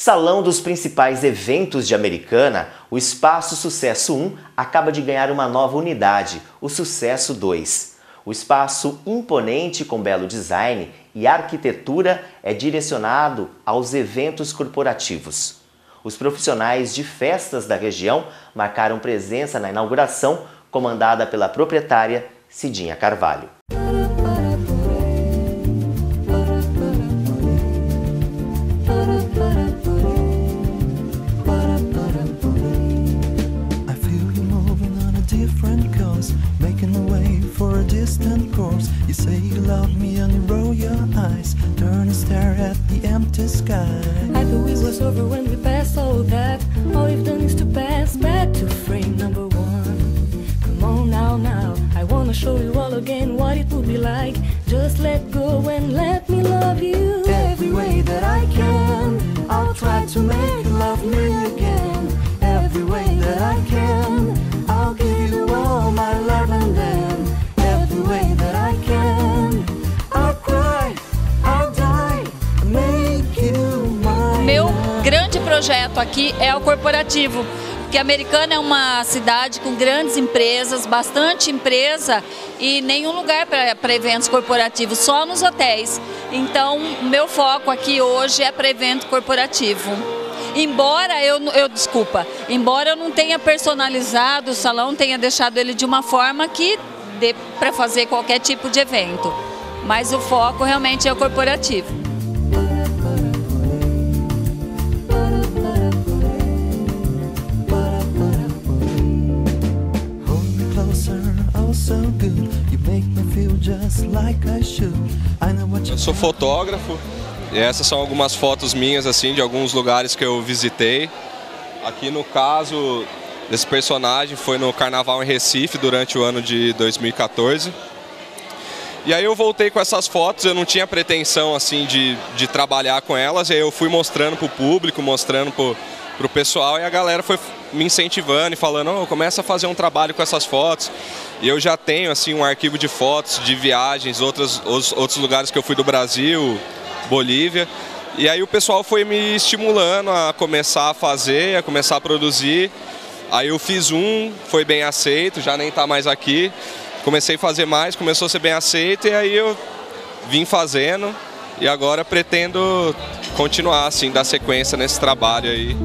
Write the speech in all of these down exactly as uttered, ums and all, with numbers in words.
Salão dos principais eventos de Americana, o Espaço Sucesso um acaba de ganhar uma nova unidade, o Sucesso dois. O espaço imponente com belo design e arquitetura é direcionado aos eventos corporativos. Os profissionais de festas da região marcaram presença na inauguração, comandada pela proprietária Cidinha Carvalho. Making a way for a distant course. You say you love me and you roll your eyes, turn and stare at the empty sky. I thought we was over when we passed all that. All we've done is to pass back to frame number one. Come on now, now, I wanna show you all again what it would be like. Just let go and let me love you every way that I can. I'll try to make you love me again. Every way that I can, I'll give you all my love and then every way that I can, I'll cry, I'll die, make you mine. Meu grande projeto aqui é o corporativo, porque Americana é uma cidade com grandes empresas, bastante empresa e nenhum lugar para eventos corporativos, só nos hotéis. Então, meu foco aqui hoje é para evento corporativo. Embora eu, eu, desculpa, embora eu não tenha personalizado o salão, tenha deixado ele de uma forma que dê para fazer qualquer tipo de evento. Mas o foco realmente é o corporativo. Eu sou fotógrafo. E essas são algumas fotos minhas, assim, de alguns lugares que eu visitei. Aqui no caso desse personagem foi no Carnaval em Recife durante o ano de dois mil e quatorze. E aí eu voltei com essas fotos, eu não tinha pretensão assim de, de trabalhar com elas, e aí eu fui mostrando para o público, mostrando para o pessoal, e a galera foi me incentivando e falando, oh, começa a fazer um trabalho com essas fotos. E eu já tenho assim um arquivo de fotos de viagens, outros, outros lugares que eu fui do Brasil, Bolívia, e aí o pessoal foi me estimulando a começar a fazer, a começar a produzir. Aí eu fiz um, foi bem aceito, já nem tá mais aqui. Comecei a fazer mais, começou a ser bem aceito, e aí eu vim fazendo e agora pretendo continuar assim, dar sequência nesse trabalho aí.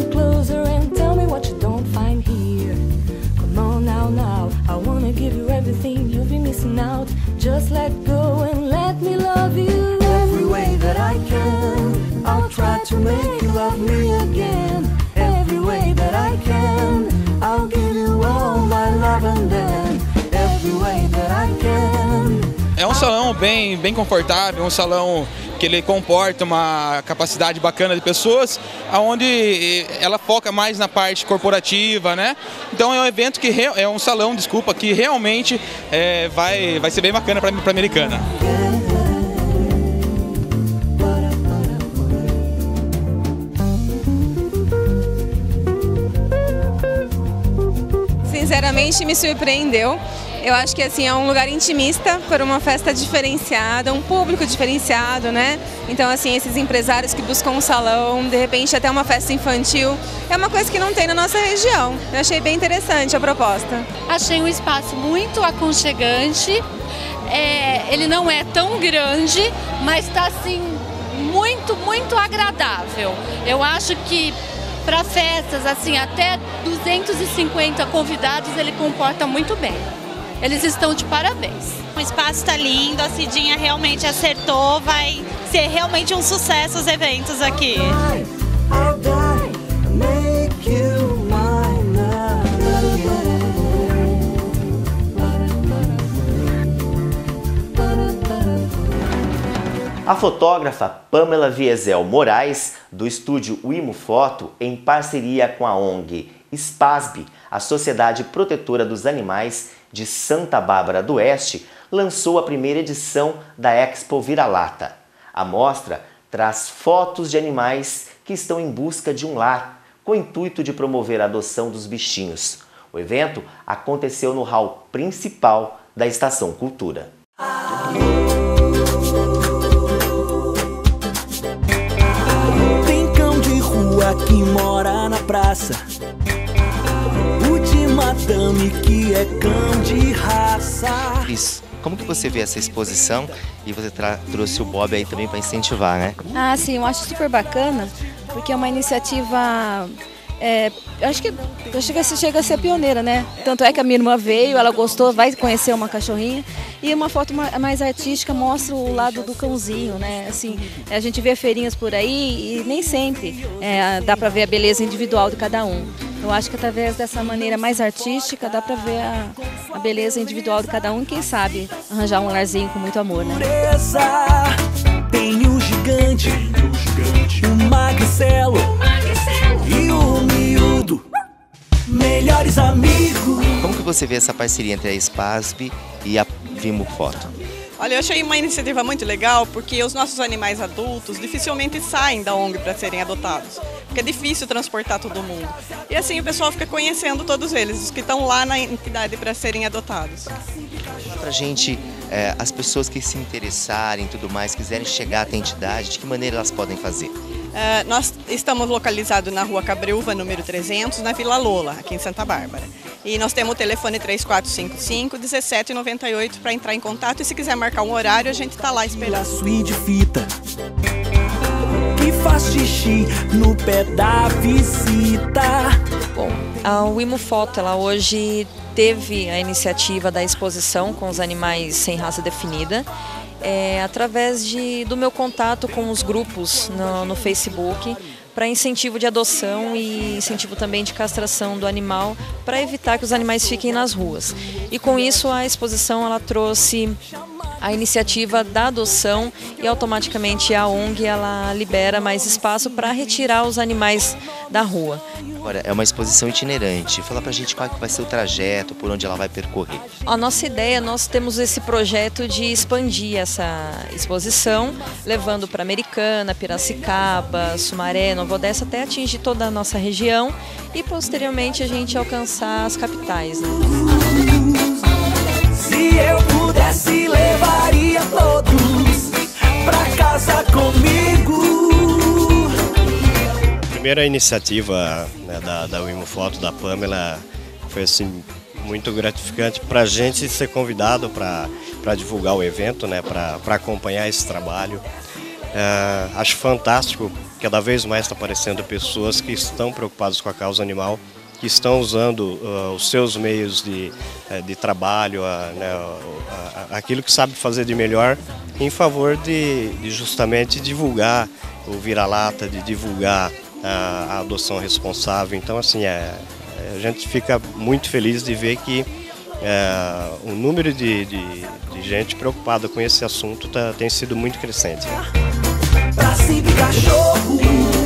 Just let go and let me love you every way that I can. I'll try to make you love me again. Every way that I can, I'll give you all my love and then every way that I can. É um salão bem, bem confortável, um salão que ele comporta uma capacidade bacana de pessoas, onde ela foca mais na parte corporativa, né? Então é um evento que é um salão, desculpa, que realmente é, vai, vai ser bem bacana para a Americana. Sinceramente me surpreendeu. Eu acho que assim é um lugar intimista para uma festa diferenciada, um público diferenciado, né? Então assim, esses empresários que buscam um salão, de repente até uma festa infantil, é uma coisa que não tem na nossa região. Eu achei bem interessante a proposta. Achei um espaço muito aconchegante, é, ele não é tão grande, mas está assim muito, muito agradável. Eu acho que para festas assim até duzentos e cinquenta convidados ele comporta muito bem. Eles estão de parabéns. O espaço está lindo, a Cidinha realmente acertou, vai ser realmente um sucesso os eventos aqui. A fotógrafa Pamela Viesel Moraes, do estúdio Wimo Foto, em parceria com a O N G SPASB, a Sociedade Protetora dos Animais de Santa Bárbara do Oeste, lançou a primeira edição da Expo Vira-Lata. A mostra traz fotos de animais que estão em busca de um lar, com o intuito de promover a adoção dos bichinhos. O evento aconteceu no hall principal da Estação Cultura. Tem cão de rua que mora na praça, o de madame que é cão de raça. Isso. Como que você vê essa exposição? E você trouxe o Bob aí também para incentivar, né? Ah, sim, eu acho super bacana, porque é uma iniciativa, é, acho que chega, chega a ser pioneira, né? Tanto é que a minha irmã veio, ela gostou, vai conhecer uma cachorrinha. E uma foto mais artística mostra o lado do cãozinho, né? Assim, a gente vê feirinhas por aí e nem sempre é, dá para ver a beleza individual de cada um. Eu acho que através dessa maneira mais artística dá para ver a, a beleza individual de cada um e quem sabe arranjar um larzinho com muito amor, né? Tem o gigante, o magricelo e o miúdo, melhores amigos. Como que você vê essa parceria entre a Spasb e a Vimo Foto? Olha, eu achei uma iniciativa muito legal porque os nossos animais adultos dificilmente saem da O N G para serem adotados, porque é difícil transportar todo mundo. E assim o pessoal fica conhecendo todos eles, os que estão lá na entidade para serem adotados. Fala pra gente, é, as pessoas que se interessarem e tudo mais, quiserem chegar até a entidade, de que maneira elas podem fazer? Uh, nós estamos localizados na Rua Cabreúva, número trezentos, na Vila Lola, aqui em Santa Bárbara. E nós temos o telefone três quatro cinco cinco, um sete nove oito para entrar em contato e se quiser marcar um horário, a gente está lá esperando. Suíte fita que faz xixi no pé da visita. Bom, a Wimo Foto, ela hoje teve a iniciativa da exposição com os animais sem raça definida. É, através de, do meu contato com os grupos no, no Facebook para incentivo de adoção e incentivo também de castração do animal para evitar que os animais fiquem nas ruas. E com isso a exposição ela trouxe a iniciativa da adoção e automaticamente a O N G ela libera mais espaço para retirar os animais da rua. Agora, é uma exposição itinerante. Fala pra gente qual que vai ser o trajeto, por onde ela vai percorrer. A nossa ideia, nós temos esse projeto de expandir essa exposição, levando para Americana, Piracicaba, Sumaré, Nova Odessa, até atingir toda a nossa região e posteriormente a gente alcançar as capitais, né? Se eu pudesse, levaria todos pra casa comigo. A primeira iniciativa, né, da, da Wimo Foto, da Pamela, foi assim, muito gratificante para a gente ser convidado para divulgar o evento, né, para acompanhar esse trabalho. É, acho fantástico, cada vez mais está aparecendo pessoas que estão preocupadas com a causa animal, que estão usando uh, os seus meios de, uh, de trabalho, uh, né, uh, uh, aquilo que sabe fazer de melhor, em favor de, de justamente divulgar o vira-lata, de divulgar a adoção responsável. Então, assim, é, a gente fica muito feliz de ver que é, o número de, de, de gente preocupada com esse assunto tá, tem sido muito crescente. Cachorro,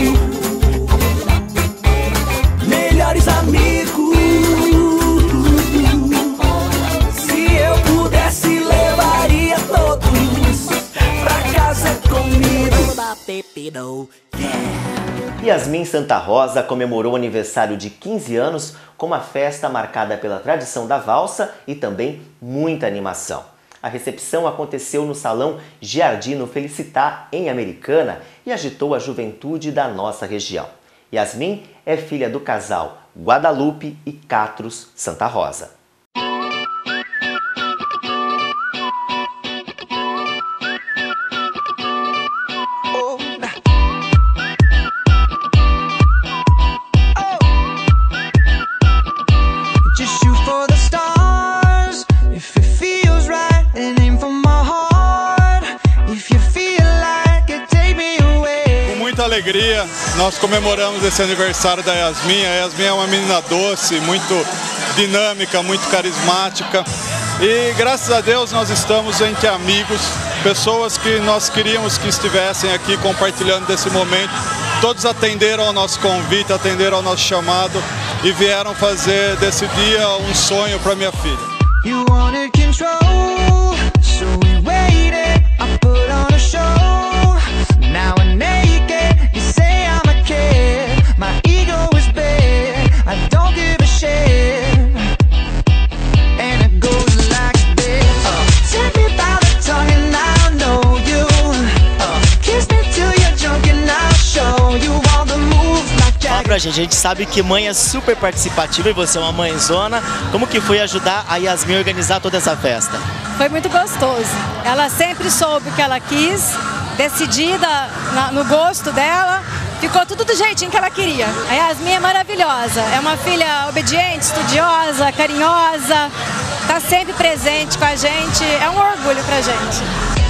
melhores amigos. Se eu pudesse, levaria todos pra casa comigo. Yasmin Santa Rosa comemorou o aniversário de quinze anos com uma festa marcada pela tradição da valsa e também muita animação. A recepção aconteceu no Salão Giardino Felicitar, em Americana, e agitou a juventude da nossa região. Yasmin é filha do casal Guadalupe e Catros Santa Rosa. Alegria, nós comemoramos esse aniversário da Yasmin. A Yasmin é uma menina doce, muito dinâmica, muito carismática e graças a Deus nós estamos entre amigos, pessoas que nós queríamos que estivessem aqui compartilhando desse momento. Todos atenderam ao nosso convite, atenderam ao nosso chamado e vieram fazer desse dia um sonho para minha filha. You wanted control, so we waited, I put on a show. Now I'm naked, you say I'm a kid. My ego is big, I don't give a shit. And it goes like this. uh, Take me by the tongue and I'll know you. uh, Kiss me till you're drunk and I'll show you all the moves like Jack. pra gente. A gente sabe que mãe é super participativa e você é uma mãezona. Como que foi ajudar a Yasmin a organizar toda essa festa? Foi muito gostoso. Ela sempre soube o que ela quis, decidida na, no gosto dela. Ficou tudo do jeitinho que ela queria. A Yasmin é maravilhosa. É uma filha obediente, estudiosa, carinhosa. Tá sempre presente com a gente. É um orgulho pra gente.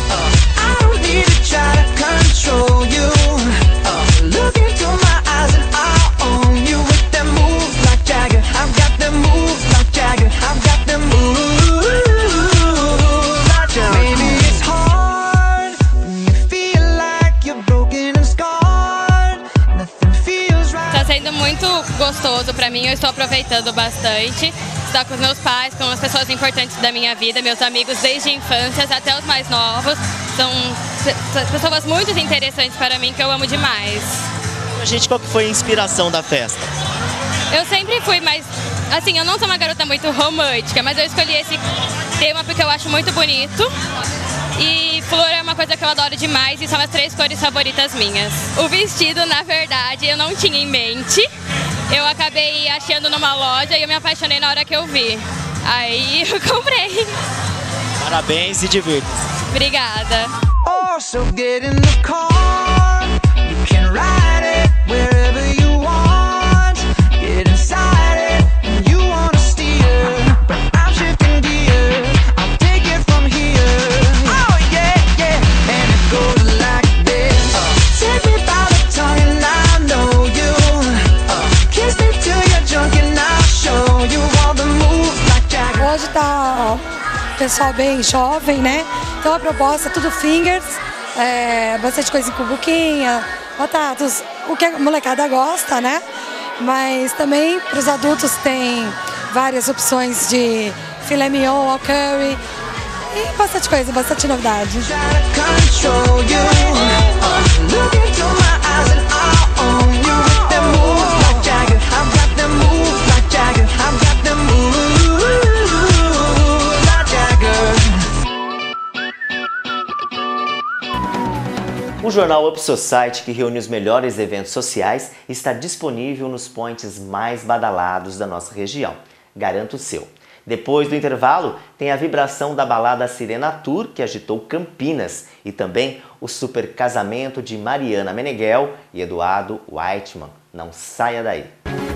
Está sendo muito gostoso pra mim, eu estou aproveitando bastante. Estar com os meus pais, com as pessoas importantes da minha vida, meus amigos desde a infância até os mais novos. São pessoas muito interessantes para mim, que eu amo demais. A gente, qual que foi a inspiração da festa? Eu sempre fui mais... Assim, eu não sou uma garota muito romântica, mas eu escolhi esse tema porque eu acho muito bonito. E flor é uma coisa que eu adoro demais e são as três cores favoritas minhas. O vestido, na verdade, eu não tinha em mente. Eu acabei achando numa loja e eu me apaixonei na hora que eu vi. Aí eu comprei. Parabéns e divirta-se. Obrigada. Oh, so get in the car. You can ride it wherever you want. Get inside it and you wanna steer. But I'm shifting gears. I'll take it from here. Oh yeah, yeah. And it goes like this. Take me by the tongue and I know you. Kiss me till you're drunk and I'll show you all the moves like Jagger. Hoje tá o pessoal bem jovem, né? Então a proposta é tudo fingers, é, bastante coisa em cumbuquinha, batatas, o que a molecada gosta, né? Mas também para os adultos tem várias opções de filé mignon ao curry e bastante coisa, bastante novidade. O jornal Up Society, que reúne os melhores eventos sociais, está disponível nos points mais badalados da nossa região. Garanta o seu. Depois do intervalo, tem a vibração da balada Sirena Tour, que agitou Campinas, e também o super casamento de Mariana Meneghel e Eduardo Whiteman. Não saia daí!